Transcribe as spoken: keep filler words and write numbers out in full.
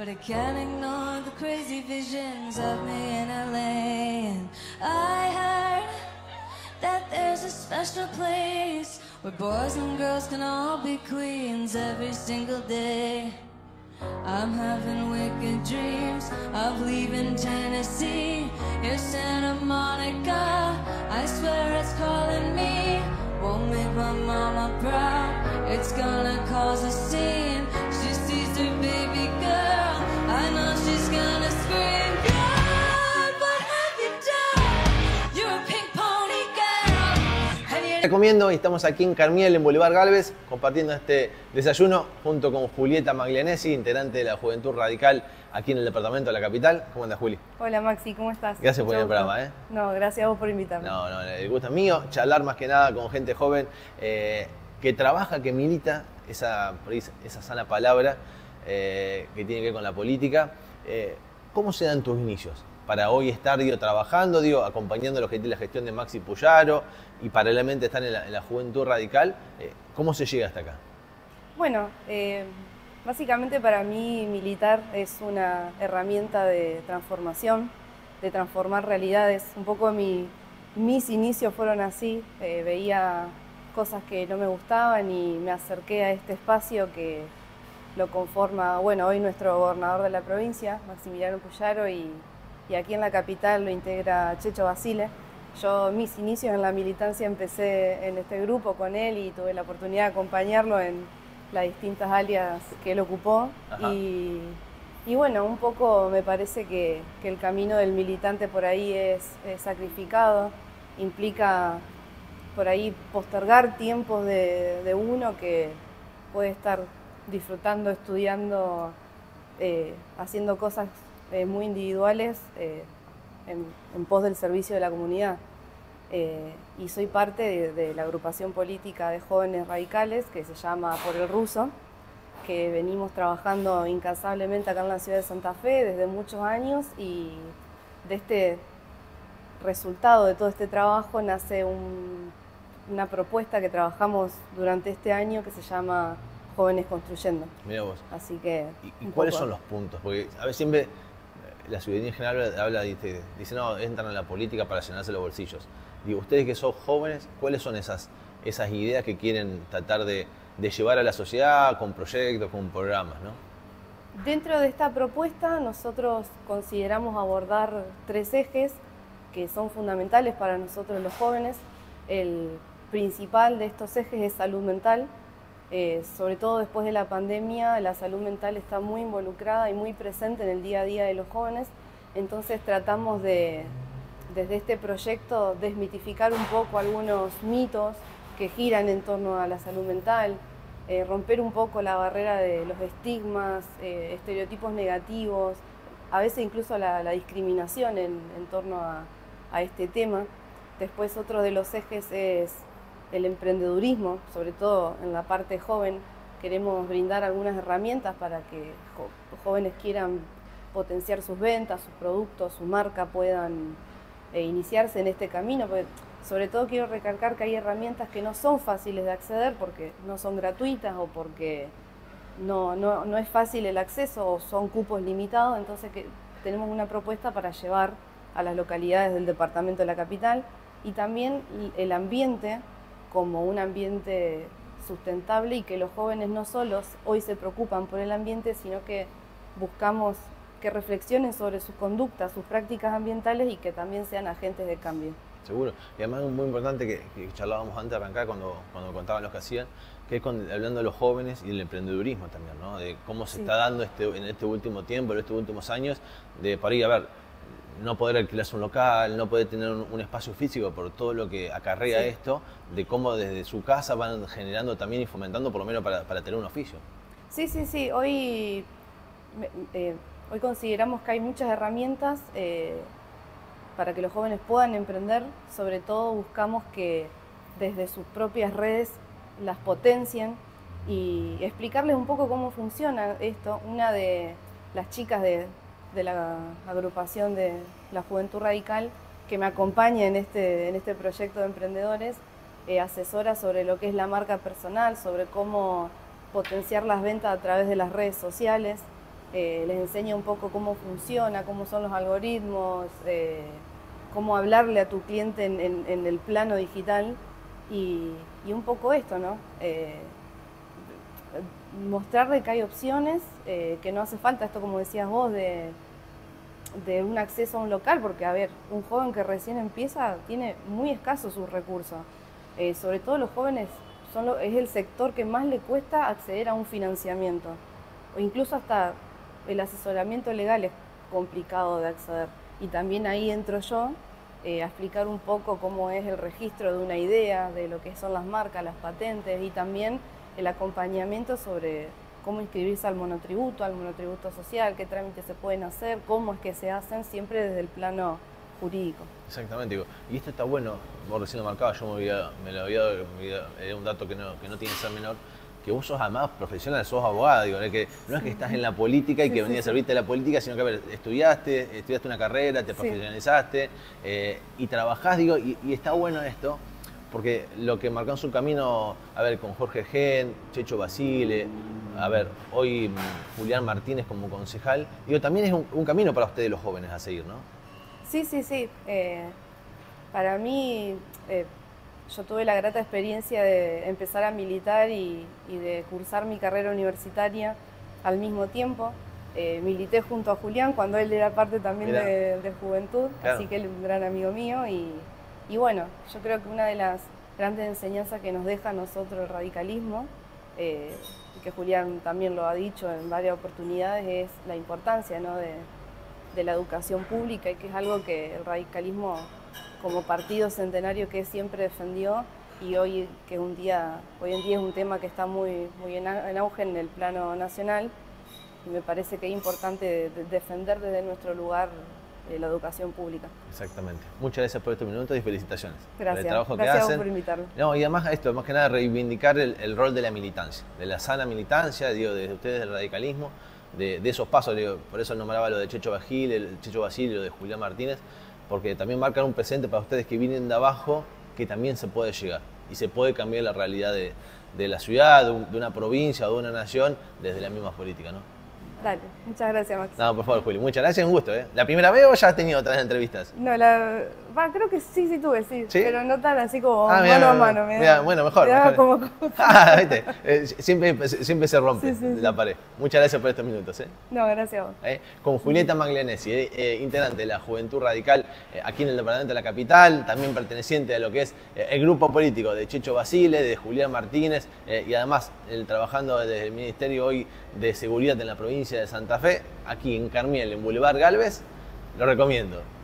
but I can't ignore the crazy visions of me in L A. And I heard that there's a special place where boys and girls can all be queens every single day. I'm having wicked dreams of leaving Tennessee. Here's Santa Monica, I swear it's calling me. Won't make my mama proud, it's gonna cause a scene. She sees her baby girl, I know she's gonna scream. God, what have you done? You're a pink pony girl. And you're... Recomiendo, y estamos aquí en Carmiel, en Bolívar Gálvez, compartiendo este desayuno junto con Julieta Maglianesi, integrante de la Juventud Radical aquí en el departamento de la capital. ¿Cómo andas, Juli? Hola, Maxi, ¿cómo estás? Gracias por Mucho el programa, gusto. ¿eh? No, gracias a vos por invitarme. No, no, el gusto es mío, charlar más que nada con gente joven eh, que trabaja, que milita, esa, esa sana palabra eh, que tiene que ver con la política. Eh, ¿Cómo se dan tus inicios? Para hoy estar digo, trabajando, digo, acompañando lo que es la gestión de Maxi Puyaro y paralelamente estar en la, en la Juventud Radical, eh, ¿cómo se llega hasta acá? Bueno, eh, básicamente para mí militar es una herramienta de transformación, de transformar realidades. Un poco mi, mis inicios fueron así, eh, veía cosas que no me gustaban y me acerqué a este espacio que lo conforma, bueno, hoy nuestro gobernador de la provincia, Maximiliano Puyaro, y, y aquí en la capital lo integra Checho Basile. Yo mis inicios en la militancia empecé en este grupo con él y tuve la oportunidad de acompañarlo en las distintas alias que él ocupó. Y, y bueno, un poco me parece que, que el camino del militante por ahí es, es sacrificado, implica por ahí postergar tiempos de, de uno que puede estar disfrutando, estudiando, eh, haciendo cosas eh, muy individuales eh, en, en pos del servicio de la comunidad. Eh, y soy parte de, de la agrupación política de jóvenes radicales que se llama Por el Ruso, que venimos trabajando incansablemente acá en la ciudad de Santa Fe desde muchos años, y de este resultado de todo este trabajo nace un, una propuesta que trabajamos durante este año que se llama Jóvenes Construyendo. Mirá vos. Así que... ¿Y, y cuáles son los puntos? Porque a veces siempre la ciudadanía en general habla, dice, dice, no, entran en la política para llenarse los bolsillos. Digo, ustedes que son jóvenes, ¿cuáles son esas, esas ideas que quieren tratar de, de llevar a la sociedad con proyectos, con programas, ¿no? Dentro de esta propuesta nosotros consideramos abordar tres ejes que son fundamentales para nosotros los jóvenes. El principal de estos ejes es salud mental. Eh, sobre todo después de la pandemia, la salud mental está muy involucrada y muy presente en el día a día de los jóvenes. Entonces tratamos de, desde este proyecto, desmitificar un poco algunos mitos que giran en torno a la salud mental, eh, romper un poco la barrera de los estigmas, eh, estereotipos negativos, a veces incluso la, la discriminación en, en torno a, a este tema. Después otro de los ejes es el emprendedurismo, sobre todo en la parte joven. Queremos brindar algunas herramientas para que los jóvenes quieran potenciar sus ventas, sus productos, su marca, puedan eh, iniciarse en este camino. Porque sobre todo quiero recalcar que hay herramientas que no son fáciles de acceder porque no son gratuitas o porque no, no, no es fácil el acceso o son cupos limitados. Entonces que tenemos una propuesta para llevar a las localidades del departamento de la capital, y también el ambiente como un ambiente sustentable, y que los jóvenes no solos hoy se preocupan por el ambiente, sino que buscamos que reflexionen sobre sus conductas, sus prácticas ambientales, y que también sean agentes de cambio. Seguro. Y además es muy importante que, que charlábamos antes de arrancar cuando, cuando contaban lo que hacían, que es con, hablando de los jóvenes y el emprendedurismo también, ¿no? De cómo se sí. está dando este, en este último tiempo, en estos últimos años, de para ir a ver, no poder alquilarse un local, no poder tener un, un espacio físico por todo lo que acarrea sí. esto, de cómo desde su casa van generando también y fomentando por lo menos para, para tener un oficio. Sí, sí, sí. Hoy, eh, hoy consideramos que hay muchas herramientas eh, para que los jóvenes puedan emprender. Sobre todo buscamos que desde sus propias redes las potencien y explicarles un poco cómo funciona esto. Una de las chicas de... de la agrupación de la Juventud Radical, que me acompaña en este, en este proyecto de emprendedores, eh, asesora sobre lo que es la marca personal, sobre cómo potenciar las ventas a través de las redes sociales, eh, les enseña un poco cómo funciona, cómo son los algoritmos, eh, cómo hablarle a tu cliente en, en, en el plano digital y, y un poco esto, ¿no? Eh, mostrarle que hay opciones, eh, que no hace falta esto, como decías vos, de, de un acceso a un local, porque, a ver, un joven que recién empieza tiene muy escasos sus recursos. Eh, sobre todo los jóvenes son lo, es el sector que más le cuesta acceder a un financiamiento, o incluso hasta el asesoramiento legal es complicado de acceder. Y también ahí entro yo eh, a explicar un poco cómo es el registro de una idea, de lo que son las marcas, las patentes y también el acompañamiento sobre cómo inscribirse al monotributo, al monotributo social, qué trámites se pueden hacer, cómo es que se hacen, siempre desde el plano jurídico. Exactamente, digo, y esto está bueno, vos recién lo marcabas, yo me, había, me lo había dado, era un dato que no, que no tiene que ser menor, que vos sos además profesional, sos abogada, digo, no es que, no es que estás en la política y que sí, venís sí, a servirte de la política, sino que, a ver, estudiaste, estudiaste una carrera, te profesionalizaste, sí. eh, y trabajás, digo, y, y está bueno esto, porque lo que marcó en su camino, a ver, con Jorge Gen, Checho Basile, a ver, hoy Julián Martínez como concejal, digo, también es un, un camino para ustedes los jóvenes a seguir, ¿no? Sí, sí, sí. Eh, para mí, eh, yo tuve la grata experiencia de empezar a militar y, y de cursar mi carrera universitaria al mismo tiempo. Eh, milité junto a Julián cuando él era parte también de, de Juventud, claro. Así que él es un gran amigo mío y, y bueno, yo creo que una de las grandes enseñanzas que nos deja a nosotros el radicalismo, eh, y que Julián también lo ha dicho en varias oportunidades, es la importancia, ¿no?, de, de la educación pública y que es algo que el radicalismo como partido centenario que siempre defendió y hoy que un día hoy en día es un tema que está muy muy en auge en el plano nacional y me parece que es importante defender desde nuestro lugar eh, la educación pública. Exactamente. Muchas gracias por estos minutos y felicitaciones. Gracias. Por el trabajo gracias que hacen. por invitarme. No, y además esto, más que nada reivindicar el, el rol de la militancia, de la sana militancia, digo, de ustedes del radicalismo. De, de esos pasos, digo, por eso nombraba lo de Checho Basile, el Checho Basile, lo de Julián Martínez, porque también marcan un presente para ustedes que vienen de abajo, que también se puede llegar y se puede cambiar la realidad de, de la ciudad, de, un, de una provincia o de una nación desde la misma política, ¿no? Dale, muchas gracias, Max. No, por favor, Juli, muchas gracias, un gusto, ¿eh? ¿La primera vez o ya has tenido otras entrevistas? No, la... Va, creo que sí, sí tuve, sí, ¿sí? Pero no tan así como ah, mano mira, a mano. Me mira, da, bueno, mejor. Me da mejor. como... ah, ¿viste? Eh, siempre, siempre se rompe sí, sí, la sí. pared. Muchas gracias por estos minutos, ¿eh? No, gracias a vos. ¿Eh? Con Julieta Maglianesi, eh, eh, integrante de la Juventud Radical eh, aquí en el departamento de la capital, también perteneciente a lo que es eh, el grupo político de Checho Basile, de Julián Martínez eh, y además el, trabajando desde el Ministerio hoy de Seguridad en la provincia de Santa Fe, aquí en Carmiel, en Boulevard Galvez, lo recomiendo.